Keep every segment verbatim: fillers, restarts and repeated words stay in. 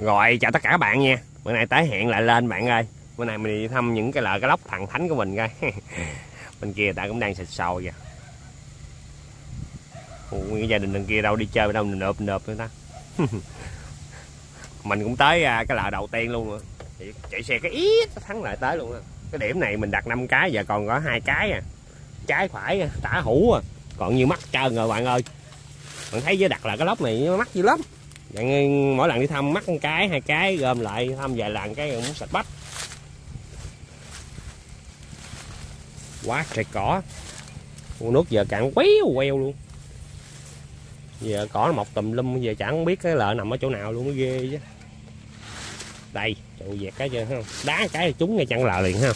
Rồi chào tất cả các bạn nha. Bữa nay tới hẹn lại lên bạn ơi. Bữa nay mình đi thăm những cái lợi cái lóc thằng thánh của mình coi. Bên kia ta cũng đang xịt sầu kìa. Nguyên gia đình bên kia đâu đi chơi đâu nộp nộp nữa ta. Mình cũng tới cái lợi đầu tiên luôn rồi. Chạy xe cái ít thắng lại tới luôn á. Cái điểm này mình đặt năm cái, giờ còn có hai cái à. Trái phải tả hữu à. Còn như mắt trơn rồi bạn ơi. Bạn thấy với đặt là cái lóc này nó mắc dữ lắm. Bạn mỗi lần đi thăm mắc một cái hai cái gom lại thăm vài lần cái muốn sạch bách. Quá trời cỏ. Nước giờ cạn quéo queo luôn. Giờ cỏ nó mọc tùm lum, giờ chẳng biết cái lợn nằm ở chỗ nào luôn, nó ghê chứ. Đây, trụ dẹt cái chưa không? Đá cái trúng ngay chân lợ liền ha.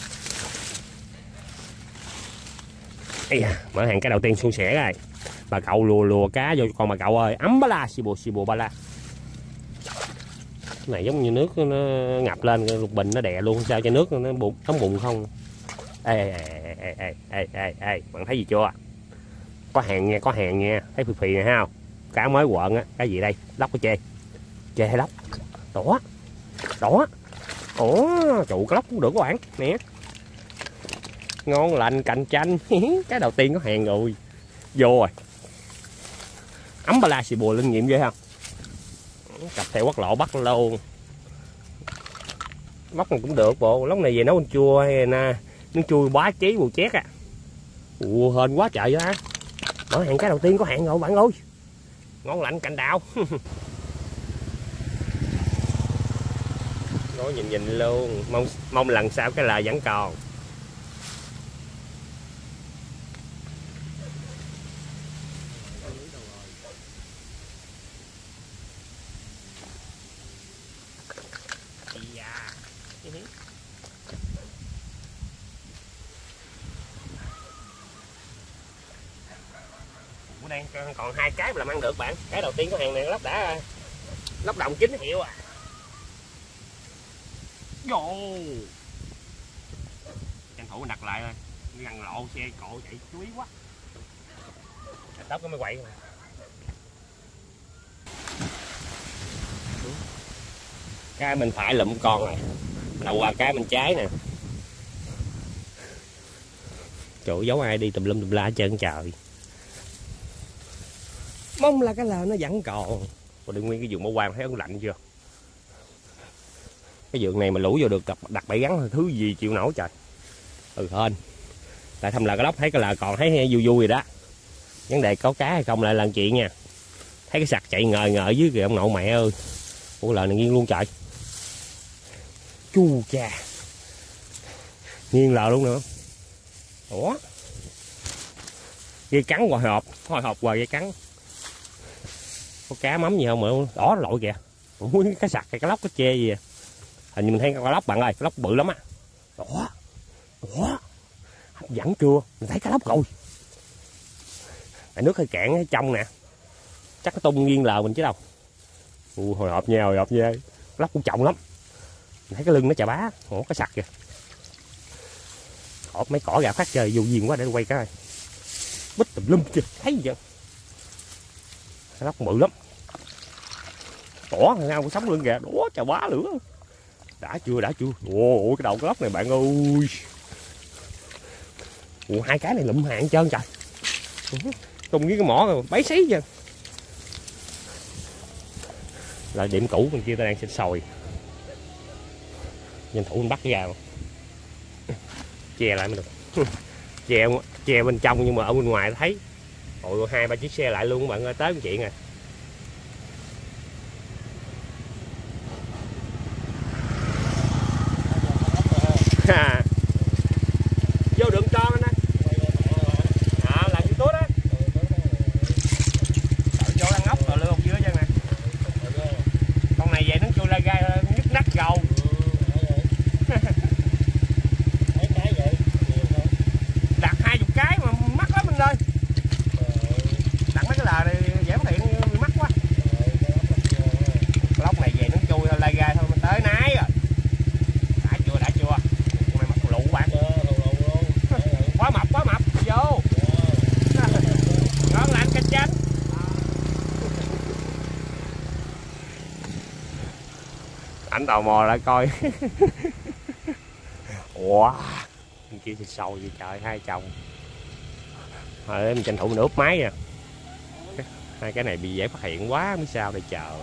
Ây da, mở hàng cái đầu tiên suôn sẻ rồi. Bà cậu lùa lùa cá vô con bà cậu ơi, ấm ba la, xì bồ xì bồ ba la. Cái này giống như nước nó ngập lên lục bình nó đè luôn, sao cho nước nó bụng thấm bụng không. Ê ê ê ê ê ê ê ê, bạn thấy gì chưa? Có hàng nha, có hàng nha, thấy phì phì này ha không? Cá mới quợn á, cái gì đây? Lóc cái chê. Chê hay lóc? Đỏ. Đỏ. Ủa, trụ cái lóc cũng được các bạn, nè. Ngon lành cạnh tranh. Cái đầu tiên có hàng rồi. Vô rồi. Ấm ba la xì bùa linh nghiệm ghê không? Cặp theo quốc lộ bắt luôn. Lóc này cũng được bộ. Lóc này về nấu canh chua hay nè. Nước chua bá chí bù chét à. Ủa hên quá trời á. Mở hàng cái đầu tiên có hàng rồi bạn ơi. Ngon lạnh cạnh đào. Nói nhìn nhìn luôn. Mong mong lần sau cái là vẫn còn. Đang còn hai cái mà làm ăn được bạn. Cái đầu tiên có hàng này lóc đã lóc đồng chín hiệu à. Vô tranh thủ đặt lại thôi, gần lộ xe cộ chạy chú ý quá. Tóc có mới quậy mà. Cái bên phải lụm con này, đầu qua cái bên trái nè. Chỗ giấu ai đi tùm lum tùm la hết trơn trời. Mong là cái lờ nó vẫn còn. Còn đừng nguyên cái vườn bỏ hoang thấy ấn lạnh chưa? Cái vườn này mà lũ vô được đặt, đặt bẫy gắn thứ gì chịu nổi trời. Ừ hên. Tại thăm là cái lóc thấy cái lờ còn thấy vui vui rồi đó. Vấn đề có cá hay không lại là chuyện nha. Thấy cái sặc chạy ngời ngời dưới kìa ông nội mẹ ơi. Ủa lờ này nghiêng luôn trời. Chu cha. Nghiêng lờ luôn nữa. Ủa. Dây cắn hồi hộp, hồi hộp hoài dây cắn. Có cá mắm gì không mà đỏ lội kìa. Ủa, cái sặc cái lóc cái chê gì à. Hình như mình thấy cái lóc bạn ơi, cái lóc bự lắm á. Đỏ. Đỏ. Hấp dẫn chưa? Mình thấy cái lóc rồi. Tại nước hơi cạn ở trong nè. Chắc cái tung nghiêng lờ mình chứ đâu. Ủa, hồi hộp nha, hồi hộp nha. Lóc cũng trọng lắm. Mình thấy cái lưng nó chà bá. Ủa, cái sặc kìa. Hộp mấy cỏ gà phát trời vô duyên quá để quay cái. Bích tùm lum chưa? Thấy gì vậy? Cái lóc bự lắm. Đỏ thằng nào cũng sống lưng kìa. Đỏ chà bá lửa. Đã chưa đã chưa. Ồ cái đầu cái lóc này bạn ơi. Ủa hai cái này lụm hàng trơn trời. Tung với cái mỏ rồi bấy xí chưa. Là điểm cũ bên kia ta đang xịt sồi. Nhân thủ mình bắt cái gà. Che lại mới được. Che che bên trong nhưng mà ở bên ngoài thấy. Ôi hai ba chiếc xe lại luôn bạn ơi, tới một chuyện rồi. Vô đường tròn anh ơi. À là cái tốt á. Vô ăn ốc rồi lương dưới chân nè. Con này về nó chui ra gai nhức nách gầu. Đặt hai chục cái mà mắc lắm anh ơi. Đặt mấy cái lờ này dễ phát hiện mắc quá. Lóc này về nó chui la gai thôi mình tới nái rồi. Đã chưa đã chưa. Mày mắc lụ bạn. Quá mập quá mập vô. Ngon lành canh chanh. Ảnh tò mò lại coi. Wow, kia thì sâu vậy trời, hai chồng. Rồi mình tranh thủ mình úp máy à. Hai cái này bị dễ phát hiện quá mới sao đây trời.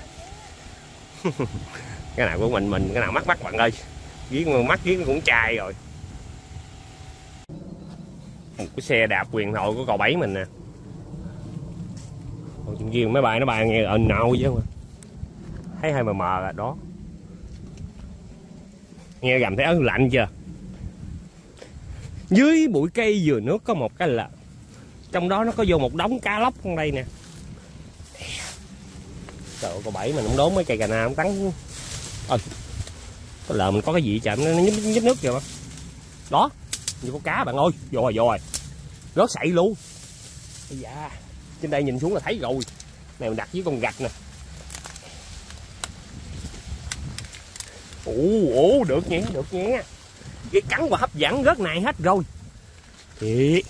Cái nào của mình mình cái nào mắc mắc bạn ơi. Giếng mắt giếng cũng chai rồi. Một cái xe đạp huyền thoại của cậu Bảy mình nè. Còn trên kia mấy bài nó bài nghe ồn nào chứ mà. Thấy hơi mờ mờ rồi đó. Nghe gầm thấy ớn lạnh chưa? Dưới bụi cây dừa nước có một cái là trong đó nó có vô một đống cá lóc trong đây nè. Trời ơi, cậu Bảy mình cũng đốn mấy cây cà na không tắn. Ôi, có lờ mình có cái gì chậm nó nhích, nhích nước kìa. Đó, như có cá bạn ơi. Vô rồi, vô rồi. Rớt sậy luôn. Ây da, trên đây nhìn xuống là thấy rồi. Này mình đặt với con gạch nè. Ồ, ồ, được nhé, được nhé. Cái cắn và hấp dẫn rớt này hết rồi. Thiệt.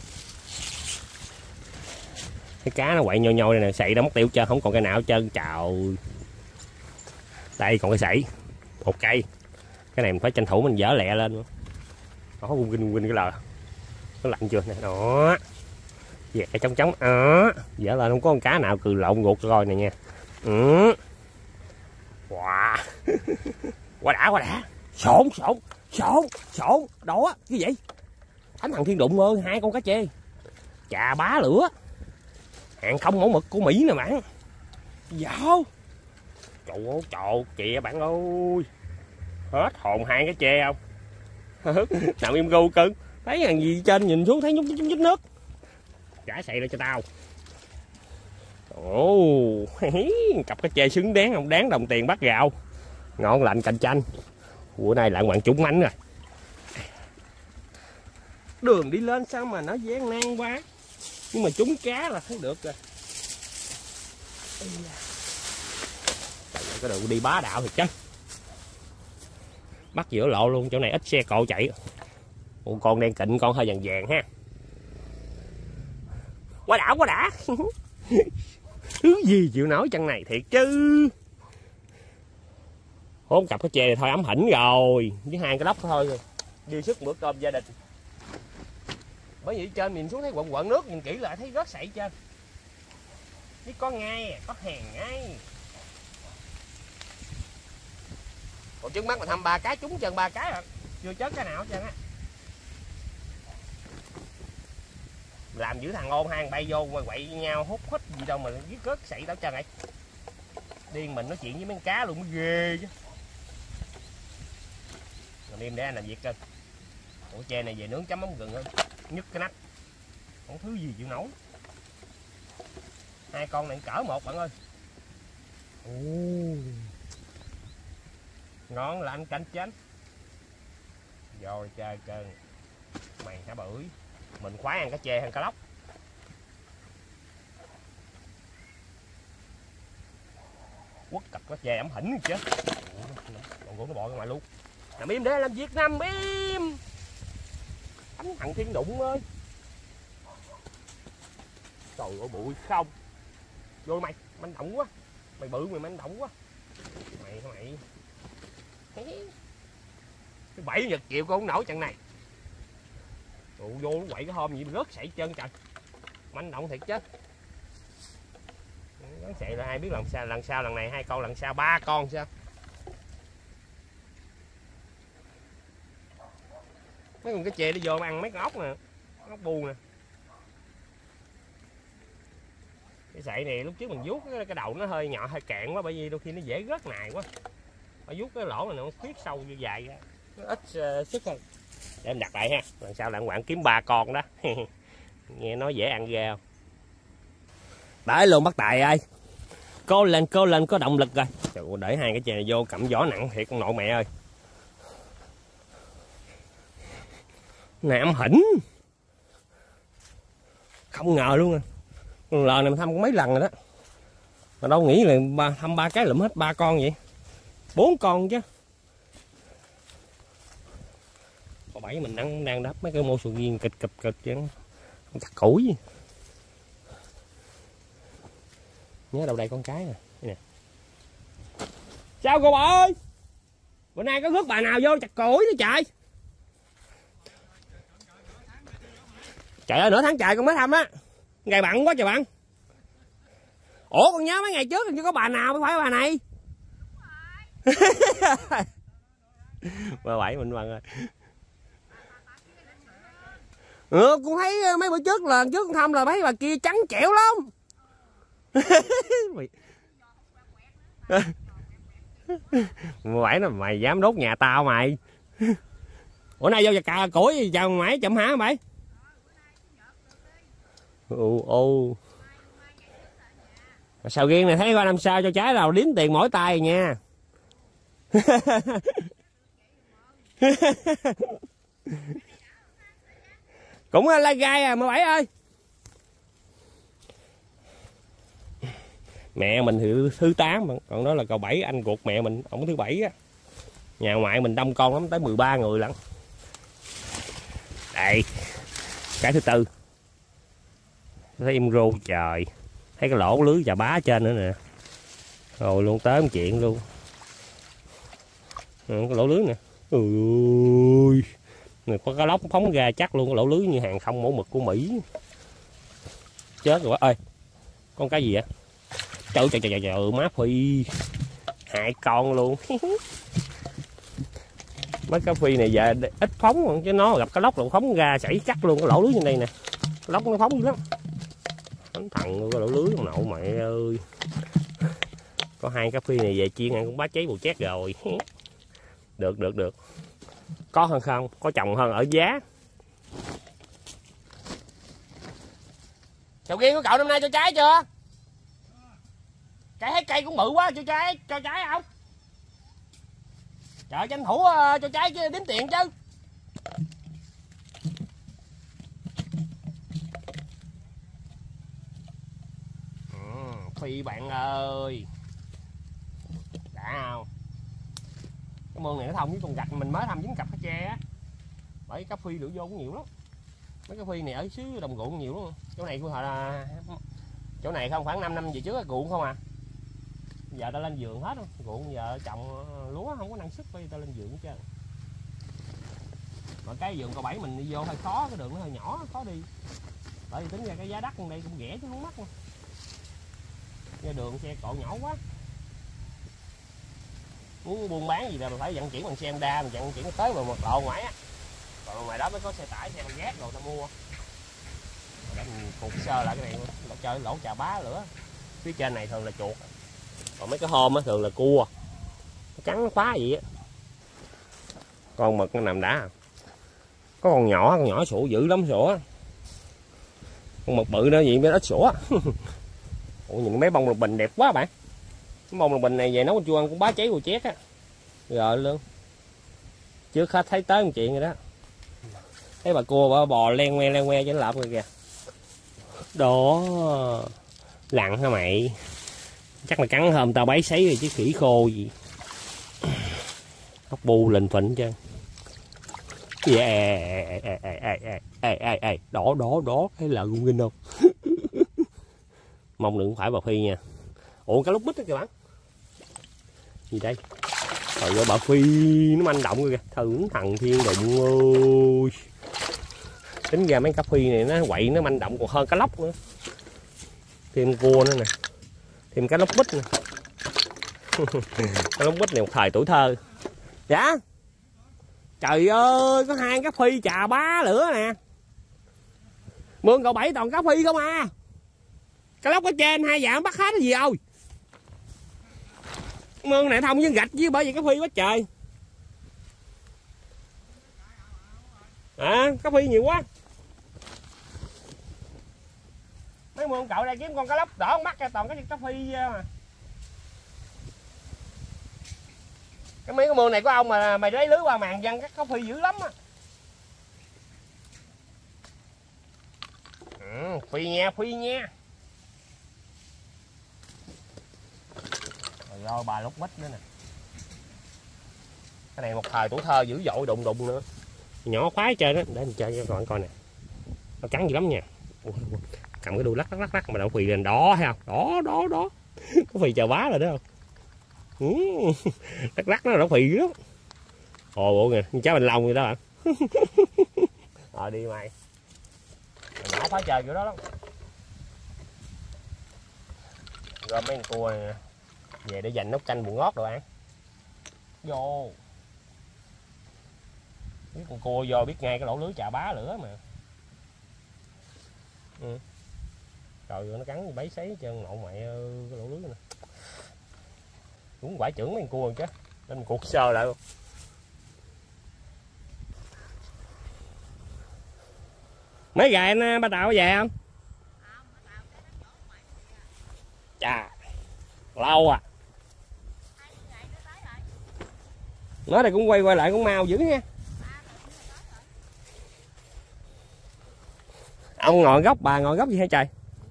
Cái cá nó quậy nhồi nhồi này nè, sậy đã mất tiêu trơn, không còn cái nào hết trơn. Trời. Đây còn cái sậy. Một cây. Cái này mình phải tranh thủ mình dở lẹ lên nữa. Đó, gung kinh gung cái lờ. Nó lạnh chưa nè, đó. Dẹt cái trống trống, đó. Dở lên không có con cá nào cừ lộn ngột rồi này nha. Ừ. Wow. Quá đã, quá đã. Sổn, sổn, sổn, sổn. Đó, cái gì? Thánh Thần Thiên Đụng ơi, hai con cá chê. Chà bá lửa. Hàng không mẫu mực của Mỹ nè bạn. Dạo. Trời ơi, trời kìa bạn ơi. Hết hồn hai cái chê không? Nằm im gu cưng. Thấy hàng gì trên nhìn xuống thấy nhúc nhúc nhúc nước. Trả xậy ra cho tao. Ồ, cặp cái chê xứng đáng không, đáng đồng tiền bắt gạo. Ngon lành cạnh tranh. Bữa nay lại ngoạn trúng mánh rồi. Đường đi lên sao mà nó dễ nan quá. Nhưng mà trúng cá là thấy được rồi. Cái đường đi bá đạo thì chứ. Bắt giữa lộ luôn, chỗ này ít xe cộ chạy. Một con đen kịnh, con hơi vàng vàng ha. Quá đã, quá đã. Thứ gì chịu nổi chân này thiệt chứ. Hôn cặp cái chè này thôi ấm hỉnh rồi. Với hai cái lóc thôi rồi. Đi sức bữa cơm gia đình. Bởi vì trên nhìn xuống thấy quận quận nước, nhìn kỹ lại thấy rớt sậy trên. Chứ có ngay, có hàng ngay. Còn trước mắt mà thăm ba cái trúng chân ba cái rồi. Chưa chết cái nào hết trơn á. Làm giữ thằng ôn hai bay vô quậy quậy nhau hút hít gì đâu mà giết rớt sậy đảo chân này. Điên mình nói chuyện với mấy con cá luôn mới ghê chứ. Còn đêm để anh làm việc kênh. Ủa chè này về nướng chấm mắm gừng hơn. Nhức cái nách. Không thứ gì chịu nổi. Hai con này cỡ một bạn ơi. Ồ. Ngon là anh canh chánh. Rồi chơi cơn. Mày hả bưởi. Mình khoái ăn cá chê hơn cá lóc. Quất cặp cá chê ẩm hỉnh chứ. Còn gỗ nó bò ra ngoài luôn. Nằm im để làm việc, nằm im. Thánh Thần Thiên Đụng ơi. Trời ơi bụi không. Vô mày, manh động quá. Mày bự mày manh động quá. Mày hả mày. Cái bảy nhật triệu con không nổi trận này. Ủa, vô nó quậy cái hôm gì mà rớt sậy chân trời. Manh động thiệt chứ. Rớt sậy là ai biết lần sau, lần sau lần này hai con, lần sau ba con sao. Mấy con cái chê đi vô ăn mấy con ốc nè. Ốc bu nè. Cái sậy này lúc trước mình vuốt cái, cái đầu nó hơi nhỏ hơi cạn quá, bởi vì đôi khi nó dễ rớt nài quá. Mà vuốt cái lỗ này nó khuyết sâu như dài ra. Nó ít uh, sức hơn. Để em đặt lại ha. Lần sau lại quảng kiếm ba con đó. Nghe nói dễ ăn ghê không. Đợi luôn bác Tài ơi. Cố lên, cố lên, có động lực rồi. Trời ơi, để hai cái chè này vô cầm gió nặng thiệt con nội mẹ ơi. Này ấm hỉnh. Không ngờ luôn à. Lần này mình thăm mấy lần rồi đó. Mà đâu nghĩ là ba, thăm ba cái lụm hết ba con vậy. Bốn con chứ. Có bảy mình đang đang đắp mấy cái mô sầu riêng kịch kịch kịch chứ. Không chặt củi gì. Nhớ đâu đây con cái nè. Đây nè. Sao cô bà ơi? Bữa nay có rước bà nào vô chặt củi nữa trời. Trời ơi, nửa tháng trời con mới thăm á. Ngày bận quá trời bận. Ủa con nhớ mấy ngày trước chưa có bà nào, mới phải bà này. Bà Bảy mình bằng rồi. Ừ, con thấy mấy bữa trước là trước con thăm là thấy bà kia trắng trẻo lắm. Bà Bảy nó mày dám đốt nhà tao mày. Bữa nay vô cà củi gì chào mày chậm hả mày? Ồ ô. Sầu riêng này thấy qua năm sau cho trái nào đếm tiền mỗi tay nha. Cũng lai gai à mà Bảy ơi. Mẹ mình thì thứ tám, còn đó là cậu Bảy, anh ruột mẹ mình, ổng thứ bảy á. Nhà ngoại mình đông con lắm, tới mười ba người lận. Đây, cái thứ tư. Thấy em rô trời. Thấy cái lỗ lưới chà bá trên nữa nè. Rồi luôn tới một chuyện luôn. Ừ, cái lỗ lưới nè. Ui, người có cái lóc phóng ra chắc luôn, cái lỗ lưới như hàng không mẫu mực của Mỹ. Chết rồi ơi. Con cái gì vậy? Trời trời trời trời má Phi. Hại con luôn. Mấy cá Phi này giờ ít phóng chứ nó gặp cái lóc là phóng ra chảy chắc luôn cái lỗ lưới trên đây nè. Cái lóc nó phóng dữ lắm. Đánh thằng luôn cái lỗ lưới con nậu mẹ ơi. Có hai cá Phi này về chiên ăn cũng bá cháy bù chét rồi. Được được được. Có hơn không? Có chồng hơn ở giá. Sầu riêng của cậu năm nay cho trái chưa? Trái hết cây cũng bự quá, cho trái cho trái không? Trời tranh thủ uh, cho trái chứ đếm tiền chứ. Ừ, Phi bạn ơi. Đã không? Cái mương này nó thông với con gạch mình mới thăm dính cặp cái tre á. Bởi cá Phi lửa vô cũng nhiều lắm. Mấy cá Phi này ở xứ đồng ruộng nhiều lắm. Chỗ này của họ là chỗ này không khoảng năm năm về trước ruộng không à. Giờ ta lên vườn hết, ruộng giờ trồng lúa không có năng suất, bây ta lên vườn hết trơn. Mà cái vườn cậu Bảy mình đi vô hơi khó, cái đường nó hơi nhỏ, khó đi. Bởi vì tính ra cái giá đất trong đây cũng rẻ chứ không mắc. Ra đường xe cộ nhỏ quá. Muốn buôn bán gì là mình phải vận chuyển bằng xe Honda, mình vận chuyển tới mà một lộ ngoài á. Còn ngoài đó mới có xe tải, xe bằng gác rồi ta mua. Để mình cục sơ lại cái này, lỗ chơi lỗ chà bá lửa. Phía trên này thường là chuột. Còn mấy cái hôm á thường là cua. Nó trắng nó khóa gì á. Con mực nó nằm đã. Có con nhỏ, con nhỏ sủa dữ lắm sủa. Con mực bự nữa gì mới ít sủa. Ủa nhìn mấy bông lục bình đẹp quá bạn. Cái bông lục bình này về nấu con chua ăn cũng bá cháy của chét á. Rồi luôn. Trước hết thấy tới một chuyện rồi đó. Thấy bà cua bà bò len que len que trên lợp rồi kìa. Đó. Lặn hả mày? Chắc là cắn hôm tao bấy sấy rồi chứ khỉ khô gì. Hóc bu lình phình chứ. Yeah. Ê, ê, ê, ê, ê, ê, ê. Đó, đó, đó. Thấy là gung kinh không? Mong đừng phải bà Phi nha. Ủa cái lúc bít đó kìa bạn. Gì đây? Trời ơi bà Phi nó manh động kìa. Thử thằng thiên đụng ơi. Tính ra mấy cá Phi này nó quậy nó manh động còn hơn cá lóc nữa. Thêm cua nữa nè. Thêm cá lóc bít nè. Cá lóc bít này một thời tuổi thơ. Dạ. Trời ơi có hai cá Phi chà bá lửa nè. Mương cậu Bảy toàn cá Phi không à. Cá lóc ở trên hai dạng bắt hết cái gì rồi. Mương này thông với gạch chứ bởi vì cá Phi quá trời. À cá Phi nhiều quá. Mấy mương cậu đây kiếm con cá lóc đỏ mắt ra toàn cái cá Phi mà. Cái mấy cái mương này của ông mà mày lấy lưới qua màn dân các cá Phi dữ lắm á. Ừ, Phi nha, Phi nha. Rồi rồi bà lúc mít nữa nè. Cái này một thời tuổi thơ dữ dội đụng đụng nữa. Nhỏ khoái chơi đó, để mình chơi cho các bạn coi nè. Nó cắn dữ lắm nha. Ủa, cầm cái đuôi lắc lắc lắc lắc mà đậu Phi lên đó thấy không? Đó đó đó. Có Phi chà bá rồi đó không? Ừ. Lắc lắc nó đậu Phi đó. Ồ bộ kìa, cháu Bình Long vậy đó hả? Ờ đi mày. Nhỏ phá trời kiểu đó lắm. Rồi mấy con cua này về để dành nấu canh bùi ngót rồi ăn. Vô. Biết con cua vô biết ngay cái lỗ lưới chà bá lửa mà. Ừ. Trời ơi nó cắn bấy sấy chân nậu mẹ cái lỗ lưới nè. Đúng quả trưởng mấy con cua chứ. Nên cuộc sơ lại luôn. Mấy gà anh ba Tàu về không? Chà. Lâu à. Nó đây cũng quay quay lại cũng mau dữ nha. Ông ngồi góc bà ngồi góc gì hả trời?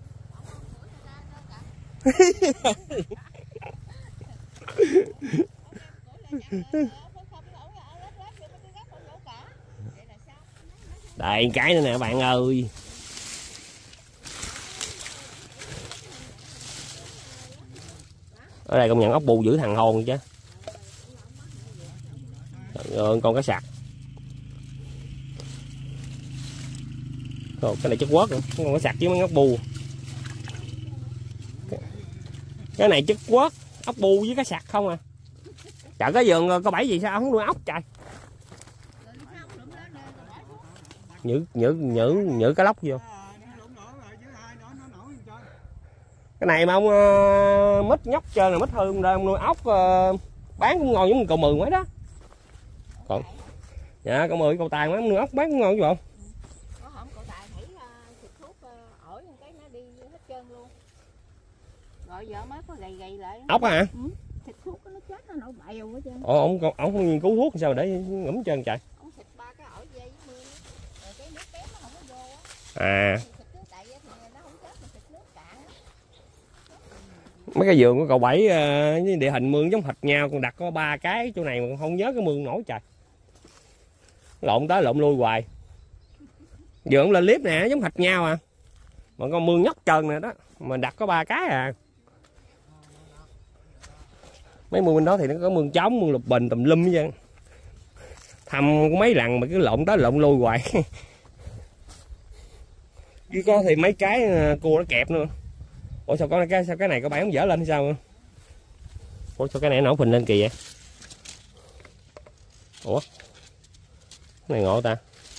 Đây cái nữa nè bạn ơi. Ở đây công nhận ốc bu giữ thằng hồn chứ. Rồi, con cá sặc. Rồi, cái này chất quất rồi. Con cá sặc với mấy ốc bu. Cái này chất quất, ốc bu với cá sặc không à. Trời cái vườn có bảy gì sao không nuôi ốc trời. Nhử nhử nhử nhử cá lóc vô. Cái này mà ông uh, mít nhóc trơn là mít hương đây ông nuôi ốc uh, bán cũng ngon giống cậu mười mấy đó. Còn dạ cậu mười cậu Tài mấy ông nuôi ốc bán cũng ngon chứ bộ. Có hổm cậu Tài thử xịt thuốc ổi một cái nó đi hết trơn luôn. Rồi giờ mới có gầy gầy lại. Ốc hả? Ừ. Xịt thuốc nó chết nó nổ bèo hết trơn. Ồ ông ông không nghiên cứu thuốc sao để ngủm trơn trời. Ông xịt ba cái ổi dây với mưa. Rồi cái nước tém nó không có vô á. À. Xịt nước đậy thì nó không chết mà xịt nước cạn á. Mấy cái vườn của cậu Bảy với địa hình mương giống hệt nhau, con đặt có ba cái chỗ này mà con không nhớ cái mương nổi trời. Lộn tới lộn lui hoài. Vườn lên clip nè giống hệt nhau à. Mà con mương nhóc trơn nè đó, mà đặt có ba cái à. Mấy mương bên đó thì nó có mương trống, mương lục bình tùm lum hết trơn. Thăm mấy lần mà cứ lộn tới lộn lui hoài. Chứ có thì mấy cái cua nó kẹp nữa. Ủa sao có cái sao cái này có bạn không dở lên hay sao? Ủa sao cái này nó phình lên kỳ vậy? Ủa cái này ngộ ta.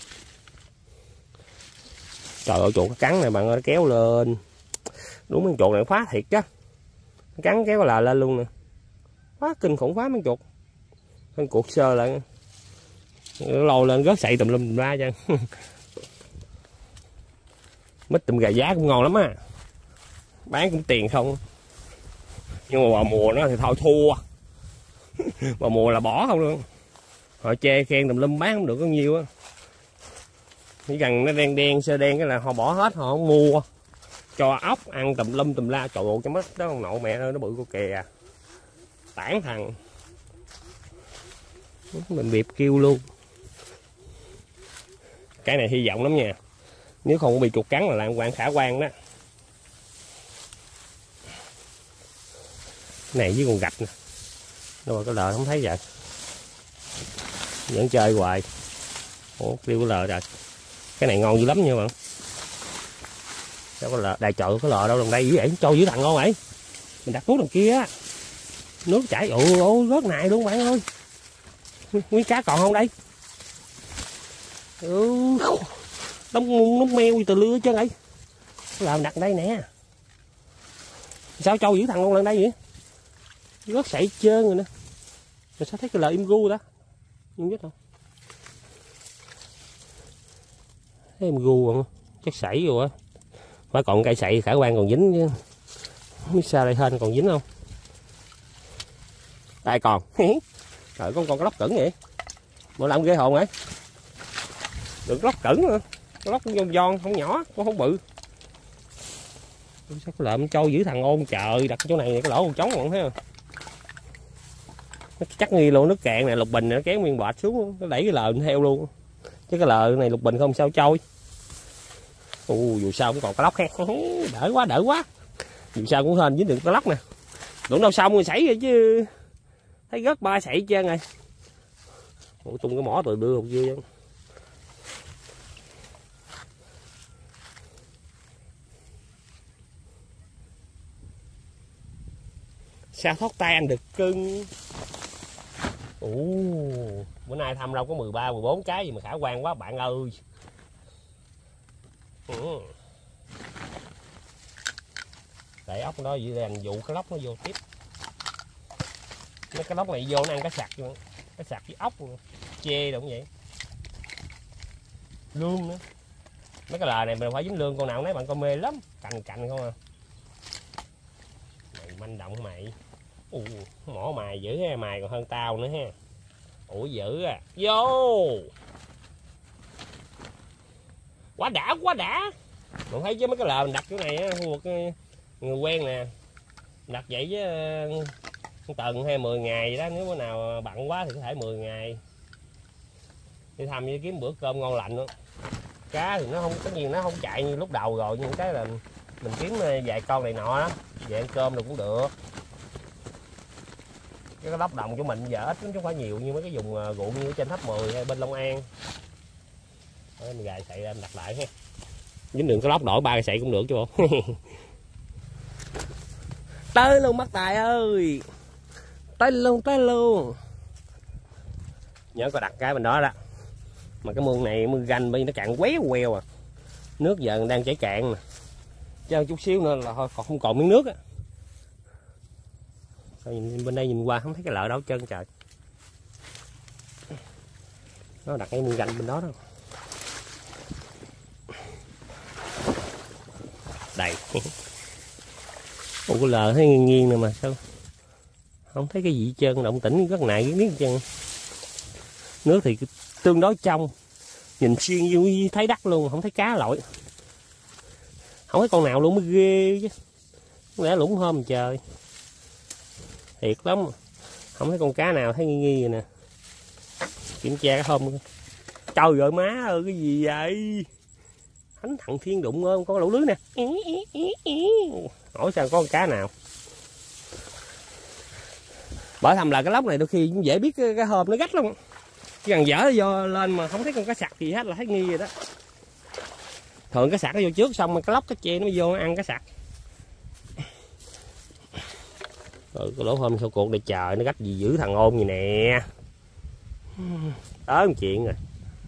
Trời ơi chuột nó cắn này bạn ơi, nó kéo lên. Đúng mấy chuột này phá thiệt chứ. Nó cắn kéo là lên luôn nè. Phá kinh khủng phá mấy chuột. Con cuộc sơ lại. Nó lôi lên rớt sậy tùm lum tùm la chứ. Mít tùm gà giá cũng ngon lắm á. Bán cũng tiền không. Nhưng mà vào mùa nó thì thôi thua. Vào mùa là bỏ không luôn. Họ chê khen tùm lum bán không được có nhiêu á. Chỉ cần nó đen đen sơ đen cái là họ bỏ hết, họ không mua. Cho ốc ăn tùm lum tùm la. Trời ơi cái mất đó con nậu mẹ ơi nó bự cô kìa. Tản thằng. Mình biệp kêu luôn. Cái này hy vọng lắm nha. Nếu không có bị chuột cắn là làm quan khả quan đó. Cái này với con gạch nè. Đâu mà có lờ không thấy vậy. Vẫn chơi hoài. Ủa tiêu có lờ rồi. Cái này ngon dữ lắm nha bạn. Đâu có lờ. Đây trời có lờ đâu lần đây dữ vậy. Cho dữ thằng ngon vậy. Mình đặt thuốc đằng kia á. Nước chảy ồ ồ rớt này luôn bạn ơi. Nguyên cá còn không đây? Ừ. Đóng nó meo từ lưa chứ ấy. Làm đặt đây nè. Sao trâu dữ thằng luôn lần đây vậy? Rớt sảy trơn rồi nè. Rồi sao thấy cái lời im gu đó? Không biết không? Thấy im gu không? Chắc sảy rồi á. Phải còn cây sậy khả quan còn dính chứ. Không biết sao đây hên còn dính không? Đây còn. Trời con con có lóc cứng vậy. Bộ làm ghê hồn ấy. Được lóc cứng nữa. Cái lóc cũng giòn giòn không nhỏ, cũng không bự. Sao cái lợm trâu giữ thằng ôn trời, đặt chỗ này cái lỗ một trống còn thấy không? Nó chắc nghi luôn, nước cạn này lục bình này, nó kéo nguyên bọt xuống, nó đẩy cái lợn theo luôn. Chứ cái lợn này lục bình không sao trôi. Ồ dù sao cũng còn cái lóc ha. Đỡ quá đỡ quá. Dù sao cũng hên dính được cái lóc nè. Tưởng đâu xong rồi xảy rồi chứ. Thấy rớt ba sảy trơn rồi. Ủa, tung cái mỏ từ đưa hột dưa chứ. Sao thoát tay ăn được cưng. Ồ, bữa nay thăm đâu có mười ba mười bốn cái gì mà khả quan quá bạn ơi. Ừ. Để ốc đó vậy đèn dụ cái lóc nó vô tiếp. Mấy cái lóc này vô nó ăn cái sặc luôn. Cái sặc với ốc luôn. Chê đâu cũng vậy. Lương nữa. Mấy cái lờ này mình phải dính lương, con nào nấy bạn coi mê lắm. Cành cành không à. Mày manh động mày. Ồ, mỏ mài dữ ha, mài còn hơn tao nữa ha. Ủa dữ à. Vô. Quá đã, quá đã. Bạn thấy chứ mấy cái lờ mình đặt chỗ này á, một người quen nè. Đặt vậy với một tuần hay mười ngày vậy đó, nếu bữa nào bận quá thì có thể mười ngày. Đi thăm với kiếm bữa cơm ngon lành luôn. Cá thì nó không, tất nhiên nó không chạy như lúc đầu rồi, nhưng cái là mình kiếm vài con này nọ đó, về ăn cơm được cũng được. Cái lóc đồng của mình giờ ít chứ không phải nhiều như mấy cái vùng ruộng như trên Tháp Mười hay bên Long An. Đó, mình gài sậy ra đặt lại ha. Dính đường cái lóc đổi ba cái sậy cũng được chứ bộ. Tới luôn Mắt Tài ơi. Tới luôn, tới luôn. Nhớ có đặt cái bên đó đó. Mà cái mương này mương ganh bây nó cạn quéo queo à. Nước giờ đang chảy cạn nè. Chứ chút xíu nữa là thôi còn không còn miếng nước á. Nhìn bên đây nhìn qua không thấy cái lợ đâu trơn trời. Nó đặt cái mương ganh bên đó đâu. Đây. Một cái lờ thấy nghiêng nghiêng nè mà sao không thấy cái gì trơn, động tĩnh rất nại cái miếng chân. Nước thì tương đối trong, nhìn xuyên như thấy đất luôn, không thấy cá lội, không thấy con nào luôn mới ghê chứ. Không lẽ lũng hôm trời thiệt lắm, không thấy con cá nào thấy nghi nghi rồi nè. Kiểm tra cái hôm, trời ơi má ơi cái gì vậy, thánh thằng thiên đụng ơi, có lỗ lưới nè. Hỏi sao có con cá nào. Bởi thầm là cái lóc này đôi khi cũng dễ biết cái, cái hôm nó gách lắm. Chỉ cần dở vô lên mà không thấy con cá sặc gì hết là thấy nghi rồi đó. Thường cái sặc nó vô trước xong rồi cái lóc cái che nó vô nó ăn cái sặc. Rồi cái lỗ hôm sau cuộc để chờ nó gách gì giữ thằng ôn gì nè. Tới một chuyện rồi.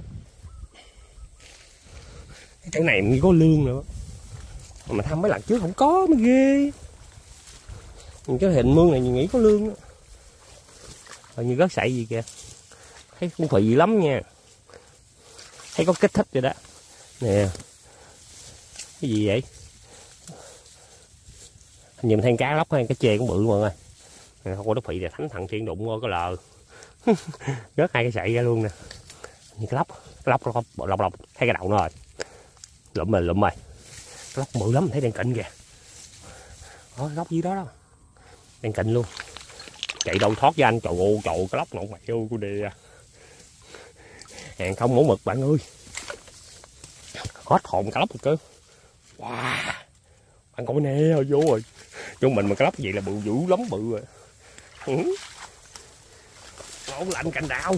Cái này mới có lương nữa. Mà thăm mấy lần trước không có mới ghê. Nhìn cái hình mương này nhìn nghĩ có lương đó. Rồi như rớt sậy gì kìa. Thấy cũng phì lắm nha. Thấy có kích thích rồi đó. Nè. Cái gì vậy? Nhìn thấy cá lóc hay cái chê cũng bự mọi người. Nè, không có nó phì thì thánh thằng thiên đụng có lờ. Rớt hai cái sậy ra luôn nè. Như cái lóc. Cái lóc lóc lóc lóc. Thấy cái đầu nó rồi. Lụm rồi lụm rồi. Cái lóc bự lắm thấy đang cạnh kìa. Đó, lóc dưới đó đó. Đang cạnh luôn. Chạy đâu thoát với anh, trời ơi, trời cái lóc nọng mày ơi cô đè. Hàng không mẫu mực bạn ơi. Hết hồn cái lóc rồi cơ. Wow. Bạn coi nè, vô rồi. Chúng mình mà cái lóc vậy là bự dữ lắm bự rồi. Ừ. Ngon lạnh cành đào.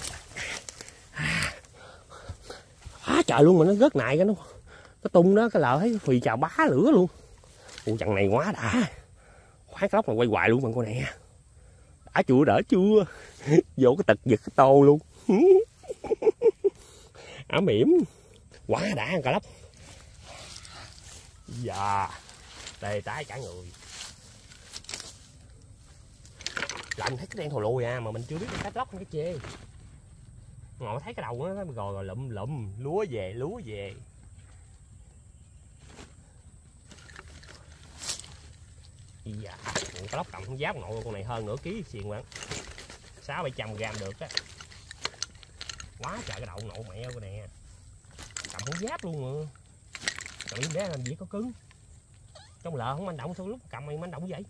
Quá trời luôn mà nó rớt nại cái nó. Cái tung đó cái lợ thấy phì chào bá lửa luôn. Ủa chằng này quá đã. Khoái cái lóc này quay hoài luôn bạn coi nè. Đã chưa đỡ chưa. Vô cái tật giật cái tô luôn. Ám mỉm. Quá đã ăn cả lóc. Dạ. Tê tái cả người. Làm thấy cái đen thù lùi à, mà mình chưa biết cái lóc hay cái chê. Ngồi thấy cái đầu nó rồi rồi lụm lụm lúa về lúa về. Dạ, cái lóc cầm không giáp nội con này hơn nửa ký xiên bạn. Sáu bảy trăm gram được á. Quá trời cái đậu nộ mẹ của nè. Cầm không giáp luôn mà. Cầm để làm gì có cứng. Trong lợ không manh động sao lúc cầm mày manh động vậy?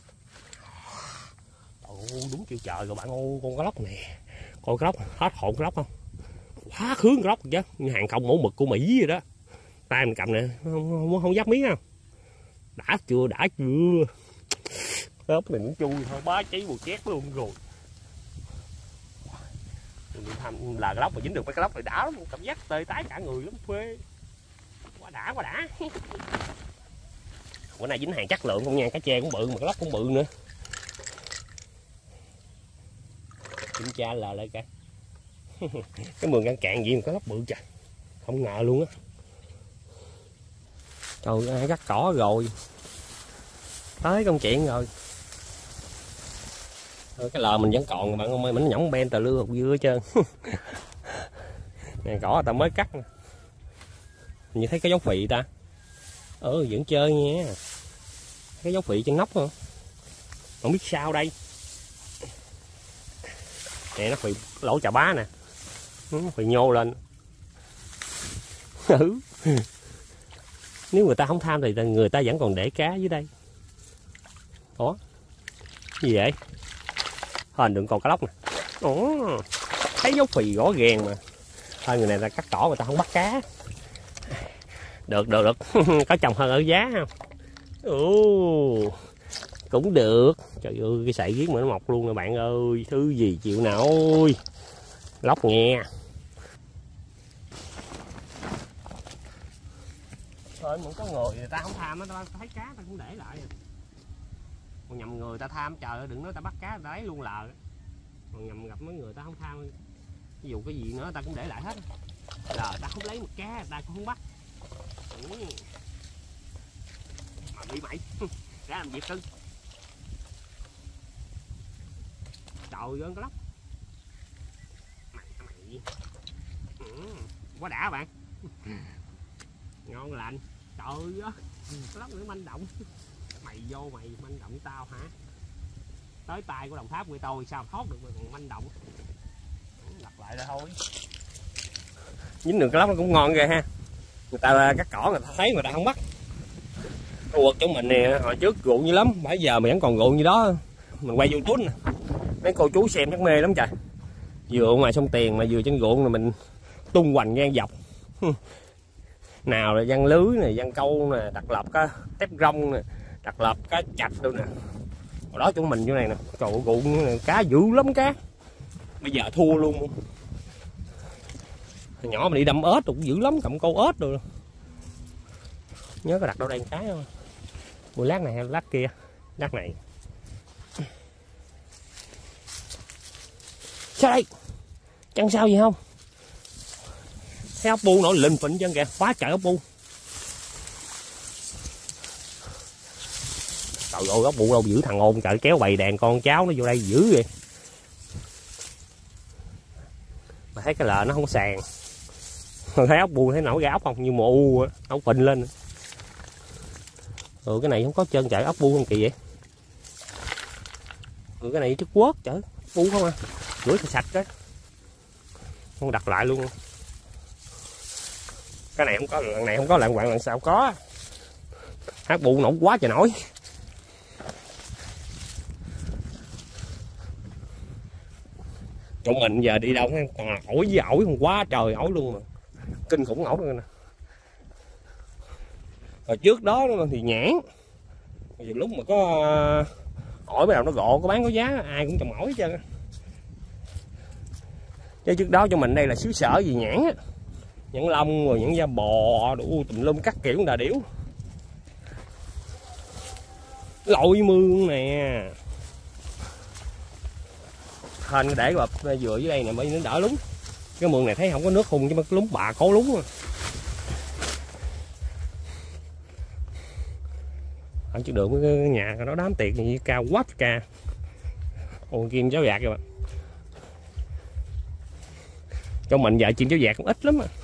Trời ơi, đúng chiều trời rồi bạn ơi, con cá lóc nè. Coi cá lóc, hết hồn cá lóc không? Quá khướng cá lóc chứ, như hàng không mẫu mực của Mỹ vậy đó. Tay mình cầm nè, không, không, không dắt miếng không? Đã chưa, đã chưa? Ớp này cũng chui thôi, bá cháy bùa chét luôn rồi. mình đi thăm là cái lóc mà dính được mấy cái lóc thì đã lắm, cảm giác tê tái cả người lắm, phê quá đã quá đã. Bữa nay dính hàng chất lượng không nha, cá tre cũng bự mà cái lóc cũng bự nữa. Kiểm tra là lại cả cái mương ngăn cạn gì mà có lóc bự trời, không ngờ luôn á. Trời ơi, cắt cỏ rồi tới công chuyện rồi. Thôi, cái lờ mình vẫn còn bạn không ơi, mình nhỏng ben tờ lưa hột dưa hết trơn. Này cỏ người ta mới cắt nè. Như thấy cái dấu phị ta. Ừ vẫn chơi nha. Cái dấu phị trên nóc hả? Không biết sao đây. Nè nó phì lỗ chà bá nè. Nó phì nhô lên. Ừ. Nếu người ta không tham thì người ta vẫn còn để cá dưới đây. Ủa? Gì vậy? Hên đừng còn cá lóc nè. Ủa? Thấy dấu phì rõ ràng mà. Thôi người này là cắt cỏ người ta không bắt cá. Được được được. Có chồng hơn ở giá không? Ồ, cũng được. Trời ơi cái sậy giết mà nó mọc luôn nè bạn ơi. Thứ gì chịu nổi. Lóc nghe. Thôi muốn có người người ta không tham á, ta thấy cá ta cũng để lại. Còn nhầm người ta tham trời ơi đừng nói ta bắt cá ta lấy luôn lờ. Còn nhầm gặp mấy người ta không tham, ví dụ cái gì nữa ta cũng để lại hết. Lờ ta không lấy một cá ta cũng không bắt. Ừ. Mà bị mày ra làm việc cưng. Trời ơi con lóc mày mày ừ. Quá đã bạn. Ngon lành. Trời ơi cái lóc nữa manh động. Mày vô mày manh động tao hả? Tới tay của Đồng Tháp của tôi sao thoát được mà còn manh động. Lặp lại là thôi. Dính được cái lóc nó cũng ngon ghê ha. Người ta cắt cỏ người ta thấy người ta không bắt. Quật chỗ mình nè, hồi trước ruộng như lắm, bây giờ mà vẫn còn ruộng như đó. Mình quay YouTube nè. Mấy cô chú xem chắc mê lắm trời. Vừa ngoài sông Tiền mà vừa trên ruộng là mình tung hoành ngang dọc. Nào là giăng lưới nè, giăng câu nè, đặt lập cá tép rong nè, đặt lập cá chạch luôn nè. Hồi đó chỗ mình chỗ này nè, trời ơi ruộng này, cá dữ lắm cá. Bây giờ thua luôn. Hồi nhỏ mình đi đâm ếch cũng dữ lắm, cầm câu ếch rồi. Nhớ có đặt đâu đây cái không? Bữa lát này hay lát kia? Lát này. Sao đây? Chẳng sao gì không? Thấy ốc bu nổi lình phịnh chân kìa, quá trời ốc bu. Trời ơi ốc bu đâu giữ thằng ôn trời, kéo bầy đàn con cháu nó vô đây dữ vậy. Mà thấy cái lờ nó không có sàn. Mà thấy ốc bu thấy nổi ra ốc không? Như mùa u ốc phình lên. Ừ cái này không có trơn trời, ốc bu không kỳ vậy. Ừ cái này chút quớt trời, bu không à. Rửa cho sạch cái. Không đặt lại luôn. Cái này không có, lần này không có lạng quạng lần sau có. Hát bu nổi quá trời nổi. Chỗ mình giờ đi đâu còn là ổi với ổi không, quá trời ổi luôn mà. Kinh khủng ổi luôn nè. Rồi trước đó thì nhãn. Rồi lúc mà có ổi bắt đầu nó gộ có bán có giá ai cũng trồng ổi hết trơn. Chứ trước đó cho mình đây là xứ sở gì nhãn á. Nhãn lông rồi nhãn da bò đủ tùm lum các kiểu đà điểu. Lội mương nè. Hên để cái bập dừa dưới đây nè mới nó đỡ lúng. Cái mương này thấy không có nước hung chứ mà lúng bà cố lúng. Ở trước đường cái nhà nó đám tiệc gì cao quá ca. Ồ chim cháo vạc rồi bạn. Cho mình giờ chim cháo vạc cũng ít lắm à.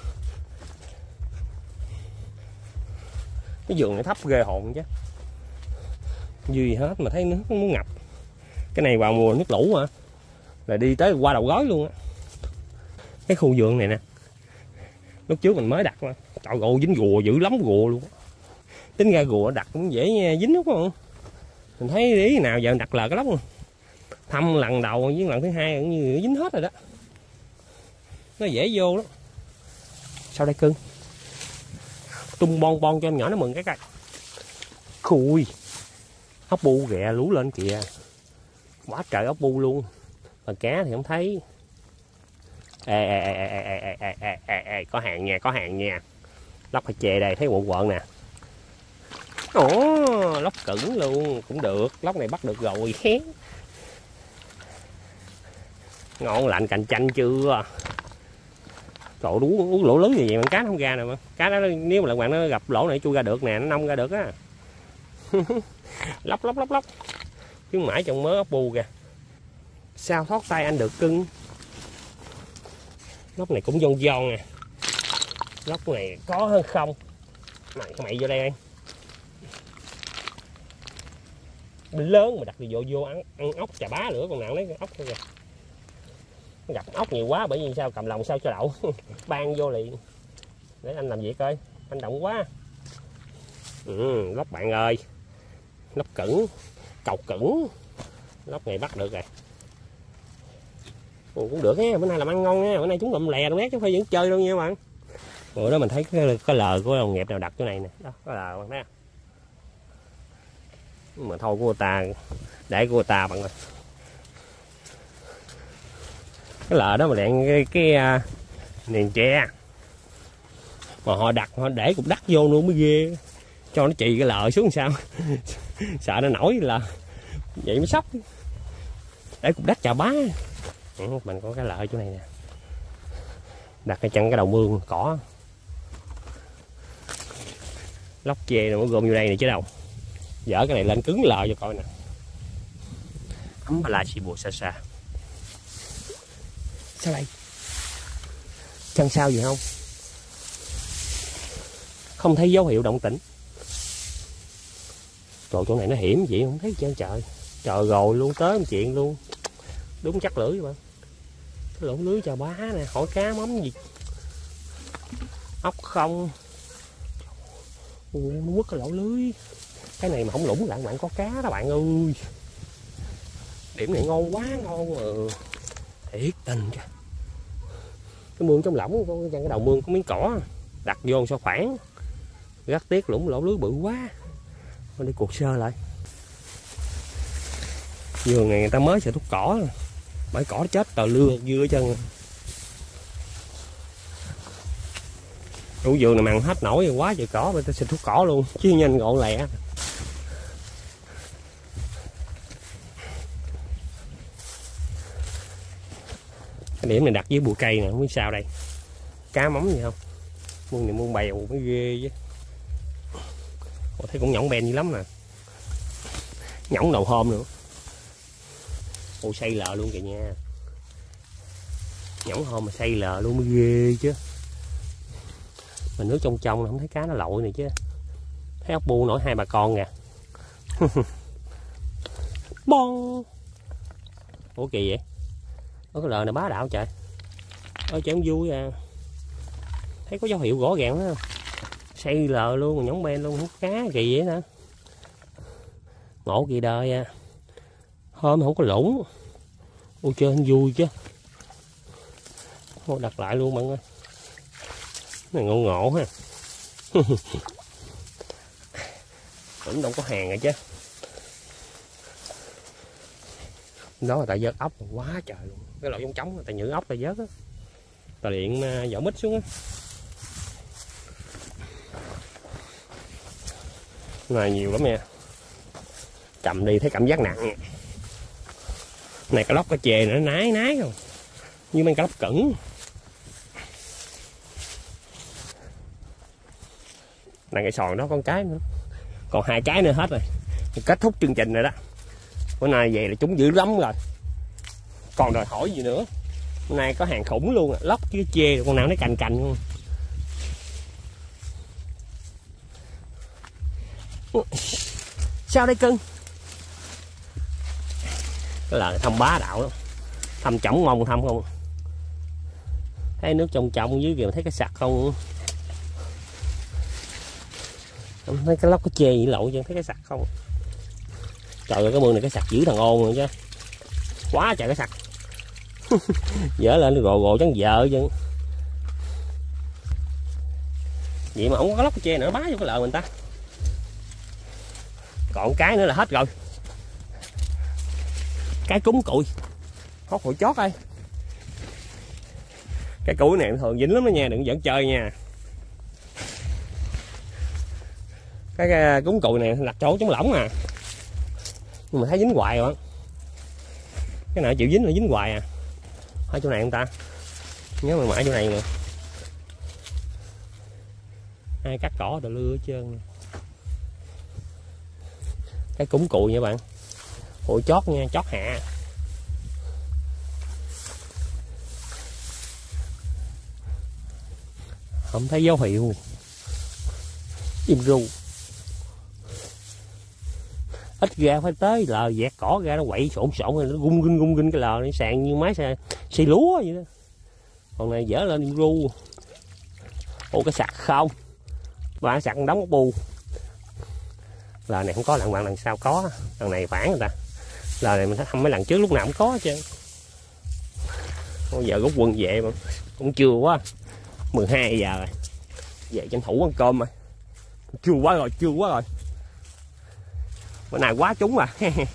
Cái vườn này thấp ghê hồn chứ. Gì hết mà thấy nước nó muốn ngập. Cái này vào mùa nước lũ hả? Là đi tới qua đầu gối luôn á. Cái khu vườn này nè. Lúc trước mình mới đặt mà. Trời ơi dính rùa dữ lắm rùa luôn. Tính ra rùa đặt cũng dễ dính đúng không? Mình thấy ý nào giờ đặt lờ cái lóc luôn. Thăm lần đầu với lần thứ hai cũng như dính hết rồi đó. Nó dễ vô lắm. Sao đây cưng? Tung bon bon cho em nhỏ nó mừng cái coi. Khui. Ốc bu ghẹ lú lên kìa. Quá trời ốc bu luôn. Mà cá thì không thấy. Ê, ê, ê, ê, ê, ê, ê, ê, ê, có hàng nha, có hàng nha. Lóc phải chê đây, thấy quận quận nè. Ồ, lóc cứng luôn, cũng được. Lóc này bắt được rồi. Ngon lạnh cạnh tranh chưa? Trời, uống, uống lỗ lớn gì vậy mà cá nó không ra nè. Mà cá đó nếu mà lần bạn nó gặp lỗ này chui ra được nè, nó nông ra được á. Lóc lóc lóc lóc. Khuyến mãi trong mớ ốc bu kìa. Sao thoát tay anh được cưng. Lóc này cũng giòn giòn nè. Lóc này có hơn không. Mày mày vô đây em. Bên lớn mà đặt thì vô vô ăn, ăn ốc chà bá nữa, còn nào lấy ốc thôi kìa. Gặp ốc nhiều quá bởi vì sao cầm lòng sao cho đậu. Ban vô liền. Để anh làm việc coi, anh động quá. Ừ, lóc bạn ơi. Lóc cứng, cọc cứng. Lóc này bắt được rồi. Ồ, cũng được nha, bữa nay làm ăn ngon nha, bữa nay chúng ngậm lè đâu chứ không phải vẫn chơi đâu nha bạn. Bữa đó mình thấy cái, cái lờ của đồng nghiệp nào đặt chỗ này nè, đó, có lờ bạn thấy. Mà thôi của người ta, để của người ta bạn ơi. Cái lờ đó mà đạn cái, cái uh, niền tre. Mà họ đặt, họ để cục đất vô luôn mới ghê. Cho nó chì cái lờ xuống sao. Sợ nó nổi là vậy mới sốc. Để cục đất chà bá. Ừ, mình có cái lợ chỗ này nè. Đặt cái chân cái đầu mương cỏ. Lóc chê rồi gom vô đây nè chứ đâu. Dở cái này lên cứng lợ cho coi nè. Ấm bà la xì bùa xa xa. Sao đây? Chân sao gì không? Không thấy dấu hiệu động tĩnh. Trời, chỗ này nó hiểm vậy không thấy trơn trời. Trời rồi luôn, tới một chuyện luôn. Đúng chắc lưỡi các bạn. Cái lỗ lưới chà bá nè, hỏi cá mắm gì. Ốc không. Ủa, nó quất cái lỗ lưới. Cái này mà không lũng lại bạn có cá đó bạn ơi. Điểm này ngon quá ngon mà. Thiệt tình kìa. Cái mương trong lỏng, cái cái đầu mương có miếng cỏ. Đặt vô sao khoảng. Gắt tiếc lũng lỗ lưới bự quá. Thôi đi cuộc sơ lại. Vườn này người ta mới sẽ thuốc cỏ rồi. Bãi cỏ chết tờ lưa dưa chân. Đủ vườn này mặn hết nổi rồi, quá trời cỏ, người ta xịt thuốc cỏ luôn chứ nhanh gọn lẹ. Cái điểm này đặt với bụi cây nè, không biết sao đây. Cá mắm gì không? Muôn này muôn bèo mới ghê chứ. Ủa, thấy cũng nhõng ben dữ lắm nè. Nhõng đầu hôm nữa. Ồ, xây lờ luôn kìa nha. Nhõng hôm mà xây lờ luôn mới ghê chứ. Mà nước trong trong không thấy cá nó lội này chứ. Thấy ốc bu nổi hai bà con kìa. Bon. Ủa kỳ vậy? Ủa cái lờ này bá đạo trời. Ôi trời, không vui à. Thấy có dấu hiệu rõ ràng đó không? Xây lờ luôn, mà nhõng ben luôn, hút cá kỳ vậy hả? Ngộ kỳ đời à. Hôm không có lũng. Ôi chơi anh vui chứ. Thôi đặt lại luôn bạn ơi. Này ngộ ngộ ha. Cũng đâu có hàng rồi chứ. Đó là tại vớt ốc quá trời luôn. Cái loại giống trống là tại nhử ốc là vớt á. Tà điện vỏ mít xuống á. Này nhiều lắm nha. Cầm đi thấy cảm giác nặng nha. Này cái lóc cái chè nó nái nái không. Như mấy cái lóc cứng. Này cái sòn đó con cái nữa. Còn hai cái nữa hết rồi. Kết thúc chương trình rồi đó. Bữa nay về là chúng dữ lắm rồi. Còn đòi hỏi gì nữa. Hôm nay có hàng khủng luôn. Lóc với chê con nào nó cành cành luôn. Sao đây cưng? Cái là thăm bá đạo đó. Thăm chỏng mông thăm không. Thấy nước trong trong dưới kìa, thấy cái sặc không. Thấy cái lóc cái chê gì lội chứ, thấy cái sặc không. Trời ơi, cái mương này cái sặc dữ thằng ôn rồi chứ. Quá trời cái sặc. Dở lên nó gồ gồ trắng vợ chứ. Vậy mà không có lóc cái chê nữa, nó bá vô cái lợ mình ta. Còn cái nữa là hết rồi. Cái cúng cụi. Hốt hồi chót đây. Cái củi này thường dính lắm đó nha, đừng dẫn chơi nha. Cái, cái cúng cùi này đặt chỗ chống lỏng à, nhưng mà thấy dính hoài rồi. Cái nào chịu dính là dính hoài à. Ở chỗ này không ta, nhớ mà mãi chỗ này nè, ai cắt cỏ đồ lưa hết trơn. Cái cúng cùi nha bạn, cùi chót nha, chót hạ. Không thấy dấu hiệu im ru. Ít ra phải tới lờ dẹt cỏ ra nó quậy xộn xộn rồi nó gung gung gung gung cái lờ nó sàn như máy xe xay lúa vậy đó. Còn này dở lên im ru. Ủa cái sạc không, và sạc đóng bu. Lờ này không có, lần bạn lần sau có, lần này phản người ta. Lờ này mình thấy thăm mấy lần trước lúc nào cũng có hết trơn. Bây giờ rút quân về mà cũng chưa quá, mười hai giờ rồi, về tranh thủ ăn cơm rồi. Chưa quá rồi, chưa quá rồi. Bữa nay quá trúng mà.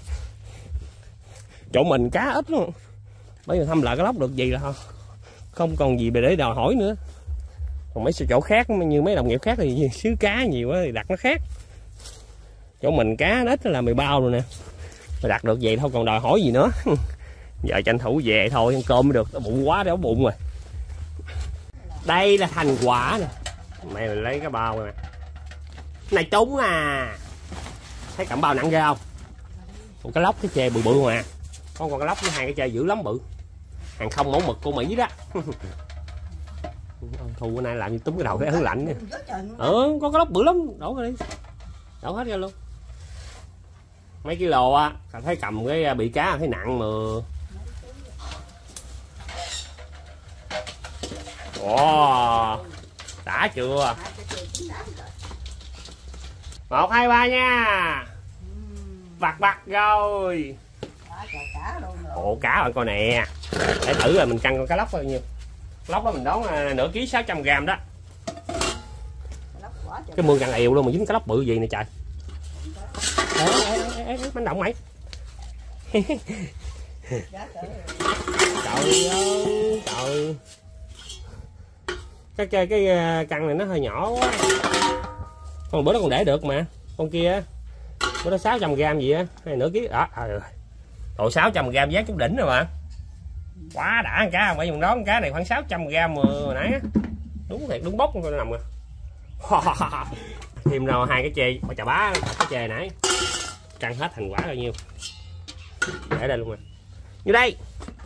Chỗ mình cá ít luôn. Bây giờ thăm lại cái lóc được gì là không, không còn gì để đòi hỏi nữa. Còn mấy chỗ khác như mấy đồng nghiệp khác thì xứ cá nhiều quá thì đặt nó khác. Chỗ mình cá ít là mười bao rồi nè, mà đặt được vậy thôi còn đòi hỏi gì nữa. Giờ tranh thủ về thôi, ăn cơm mới được, nó bụng quá đéo bụng rồi. Đây là thành quả nè. Mày lấy cái bao nè. Này trúng à. Thấy cẩm bao nặng ghê không? Còn cái lóc cái chè bự bự mà. Con còn cái lóc với hai cái chè dữ lắm bự. Hàng không mẫu mực của Mỹ đó. Thu bữa nay làm như túm cái đầu cái ớn lạnh nè. Ừ, có cái lóc bự lắm, đổ ra đi. Đổ hết ra luôn. Mấy kilo á, thấy cầm cái bị cá thấy nặng mà. Ồ, đã chưa? Một hai ba nha. Vặt vặt rồi. Ồ cá rồi coi nè. Để thử rồi mình cân con cá lóc bao nhiêu. Lóc đó mình đón nửa ký sáu trăm gram đó. Cái mương càng eo luôn mà dính cá lóc bự gì nè trời. Ê, ê, ê, ê, ê, bánh động mày. Trời ơi, trời. Cái, cái cái căn này nó hơi nhỏ quá. Con bữa đó còn để được mà. Con kia bữa đó sáu trăm gram gì á, hay nửa ký đó. À, rồi sáu trăm gram giá chút đỉnh rồi mà. Quá đã ăn cá, bởi vì đó con cá này khoảng sáu trăm gram hồi nãy á. Đúng thiệt, đúng bốc con nằm rồi. Thêm rồi hai cái chè, chà bá cái chè nãy. Căng hết thành quả bao nhiêu. Để đây luôn nè. Như đây.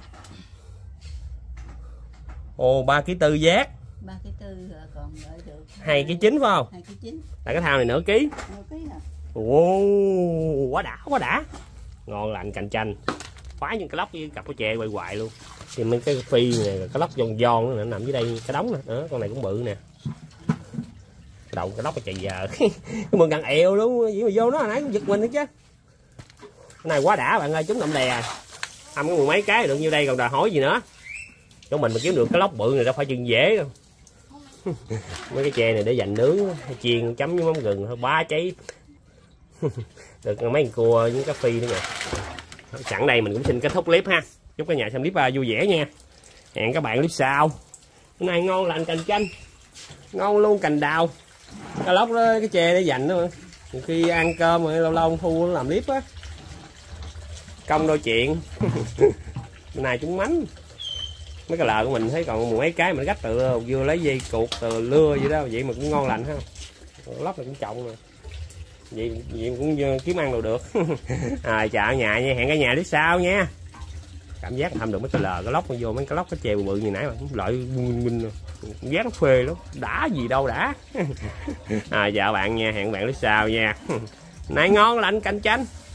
Ồ ba ký tư giác. ba ký tư còn đợi được. hai ký chín phải không? hai ký chín. Là cái thao này nửa ký. Nửa ký nè. Ồ, quá đã, quá đã. Ngon lành cạnh tranh. Phái những cái lóc với cặp cái chè quay hoài luôn. Thì mấy cái phi này, cái lóc giòn giòn nữa nằm dưới đây cái đống nè, đó, con này cũng bự nè. Đầu cái lóc cái chày giờ. Cái mương gần eo luôn, gì mà vô nó hồi nãy cũng giật mình hết chứ. Cái này quá đã bạn ơi, chúng ngậm đè. Thăm có mười mấy cái được nhiêu đây còn đòi hỏi gì nữa. Chỗ mình mà kiếm được cái lóc bự này đâu phải chừng dễ đâu. Mấy cái chè này để dành nướng, chiên chấm với mắm gừng thôi ba cháy. Được mấy con cua với cá phi nữa nè. Sẵn đây mình cũng xin kết thúc clip ha. Chúc cả nhà xem clip vui vẻ nha. Hẹn các bạn clip sau. Hôm nay ngon lành cành chanh, ngon luôn cành đào. Cá lóc đó, cái chè để dành đó mà. Khi ăn cơm rồi lâu lâu Thu nó làm clip á. Công đôi chuyện. Hôm nay chúng mánh. Mấy cái lợ của mình thấy còn mấy cái mình gách từ vừa lấy dây cuột từ lưa vậy đó, vậy mà cũng ngon lành ha. Lóc này cũng trọng rồi. Vậy, vậy cũng kiếm ăn đồ được. À, chào nhà nha, hẹn cả nhà đi sau nha. Cảm giác thăm được mấy cái lờ cái lóc vô mấy cái lóc cái chè bự như nãy mà loại minh giác nó phê lắm, đã gì đâu đã. À, chào bạn nha, hẹn bạn đi sau nha. Này ngon lành cạnh tranh.